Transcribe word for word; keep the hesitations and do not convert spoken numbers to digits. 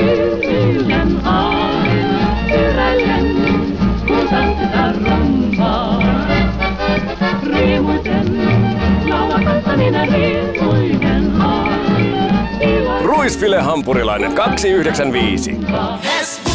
hymyilen aina pyräillen, kun tanssitaan rumbaa. Riemuiten, laula kanssa minä riemuiten aina. Ruisfile hampurilainen kaksi yhdeksänkymmentäviisi.